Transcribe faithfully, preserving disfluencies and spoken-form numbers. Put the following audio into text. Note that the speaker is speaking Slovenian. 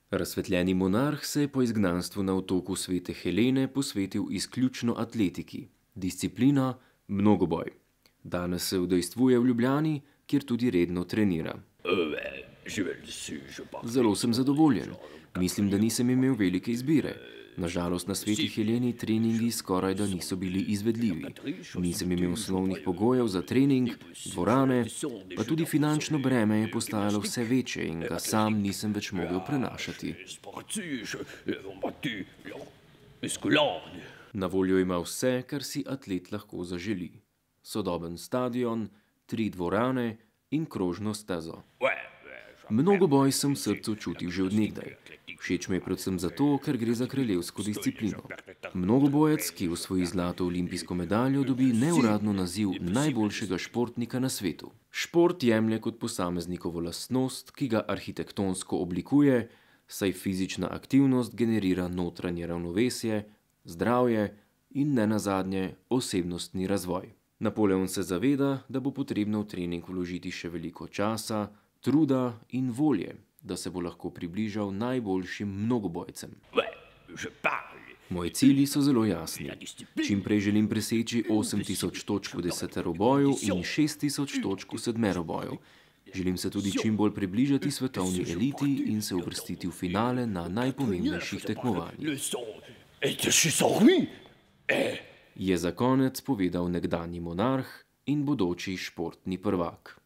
Razsvetljeni monarh se je po izgnanstvu na otoku Svete Helene posvetil izključno atletiki, disciplina mnogoboj. Danes se udejstvuje v Ljubljani, kjer tudi redno trenira. Zelo sem zadovoljen. Mislim, da nisem imel velike izbire. Nažalost, na Sveti Heleni treningi skoraj da niso bili izvedljivi. Nisem imel osnovnih pogojev za trening, dvorane, pa tudi finančno breme je postajalo vse večje in ga sam nisem več mogel prenašati. Na voljo ima vse, kar si atlet lahko zaželi. Sodoben stadion, tri dvorane in krožno stezo. Mnogoboj sem v srcu čutil že od nekdaj. Všeč mi je predvsem zato, ker gre za kraljevsko disciplino. Mnogobojec, ki osvoji zlato olimpijsko medaljo, dobi neuradno naziv najboljšega športnika na svetu. Šport jemlje kot posameznikovo lastnost, ki ga arhitektonsko oblikuje, saj fizična aktivnost generira notranje ravnovesje, zdravje in nenazadnje osebnostni razvoj. Napoleon se zaveda, da bo potrebno v trening vložiti še veliko časa, truda in volje, da se bo lahko približal najboljšim mnogobojcem. Moji cilji so zelo jasni. Čim prej želim preseči osem tisoč točk v deseteroboju in šest tisoč točk v sedmeroboju. Želim se tudi čim bolj približati svetovni eliti in se uvrstiti v finale na najpomembnejših tekmovanjih. Je za konec povedal nekdanji monarh in bodoči športni prvak.